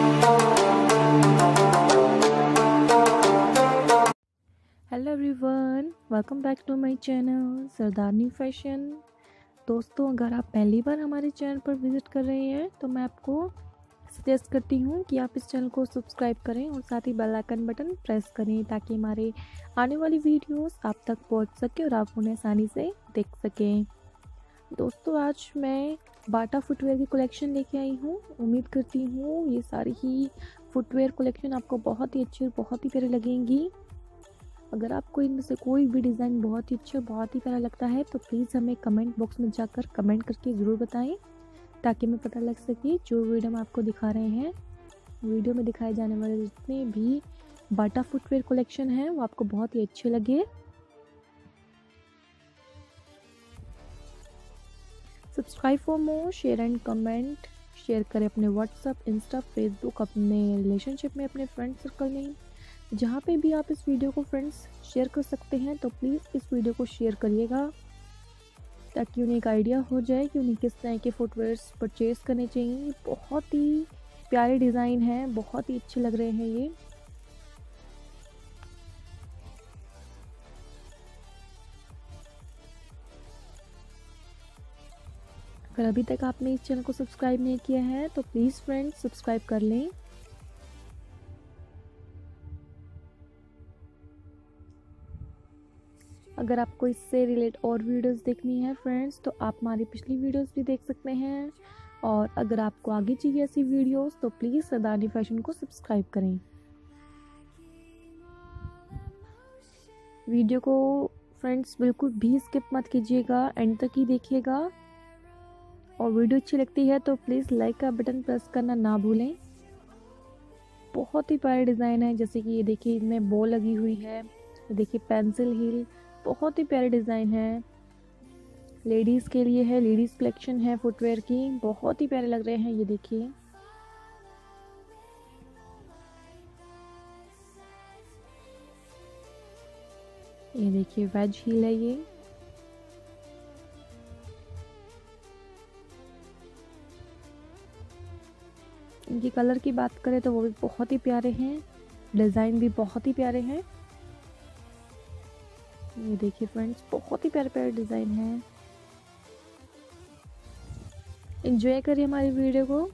Hello everyone, welcome back to my channel Sardarni fashion. दोस्तों, अगर आप पहली बार हमारे चैनल पर विज़िट कर रहे हैं तो मैं आपको सजेस्ट करती हूँ कि आप इस चैनल को सब्सक्राइब करें और साथ ही बेल आइकन बटन प्रेस करें ताकि हमारे आने वाली वीडियोस आप तक पहुँच सके और आप उन्हें आसानी से देख सकें। दोस्तों, आज मैं बाटा फुटवेयर की कलेक्शन लेके आई हूँ। उम्मीद करती हूँ ये सारी ही फुटवेयर कलेक्शन आपको बहुत ही अच्छी और बहुत ही प्यारी लगेंगी। अगर आपको इनमें से कोई भी डिज़ाइन बहुत ही अच्छा बहुत ही प्यारा लगता है तो प्लीज़ हमें कमेंट बॉक्स में जाकर कमेंट करके ज़रूर बताएं ताकि हमें पता लग सके जो वीडियो हम आपको दिखा रहे हैं, वीडियो में दिखाए जाने वाले जितने भी बाटा फुटवेयर कलेक्शन हैं वो आपको बहुत ही अच्छे लगे। Subscribe for more, share and comment. Share करें अपने व्हाट्सअप, इंस्टा, फेसबुक, अपने रिलेशनशिप में, अपने फ्रेंड सर्कल में, जहाँ पे भी आप इस वीडियो को फ्रेंड्स शेयर कर सकते हैं तो प्लीज़ इस वीडियो को शेयर करिएगा ताकि उन्हें एक आइडिया हो जाए कि उन्हें किस तरह के फुटवेयर्स परचेज़ करने चाहिए। बहुत ही प्यारे डिज़ाइन हैं, बहुत ही अच्छे लग रहे हैं ये। अगर अभी तक आपने इस चैनल को सब्सक्राइब नहीं किया है तो प्लीज़ फ्रेंड्स सब्सक्राइब कर लें। अगर आपको इससे रिलेटेड और वीडियोस देखनी है फ्रेंड्स तो आप हमारी पिछली वीडियोस भी देख सकते हैं, और अगर आपको आगे चाहिए ऐसी वीडियोस तो प्लीज़ सरदारनी फैशन को सब्सक्राइब करें। वीडियो को फ्रेंड्स बिल्कुल भी स्किप मत कीजिएगा, एंड तक ही देखिएगा, और वीडियो अच्छी लगती है तो प्लीज़ लाइक का बटन प्रेस करना ना भूलें। बहुत ही प्यारे डिज़ाइन है, जैसे कि ये देखिए इनमें बॉल लगी हुई है, देखिए पेंसिल हील, बहुत ही प्यारे डिज़ाइन है। लेडीज़ के लिए है, लेडीज़ कलेक्शन है फुटवेयर की, बहुत ही प्यारे लग रहे हैं। ये देखिए वेज हील है ये। इनकी कलर की बात करें तो वो भी बहुत ही प्यारे हैं, डिज़ाइन भी बहुत ही प्यारे हैं। ये देखिए फ्रेंड्स, बहुत ही प्यारे प्यारे डिज़ाइन हैं। एंजॉय करिए हमारी वीडियो को।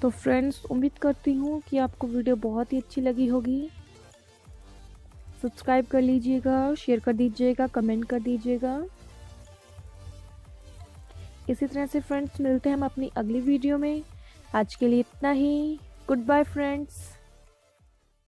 तो फ्रेंड्स, उम्मीद करती हूँ कि आपको वीडियो बहुत ही अच्छी लगी होगी। सब्सक्राइब कर लीजिएगा, शेयर कर दीजिएगा, कमेंट कर दीजिएगा। इसी तरह से फ्रेंड्स मिलते हैं हम अपनी अगली वीडियो में। आज के लिए इतना ही। Good bye friends.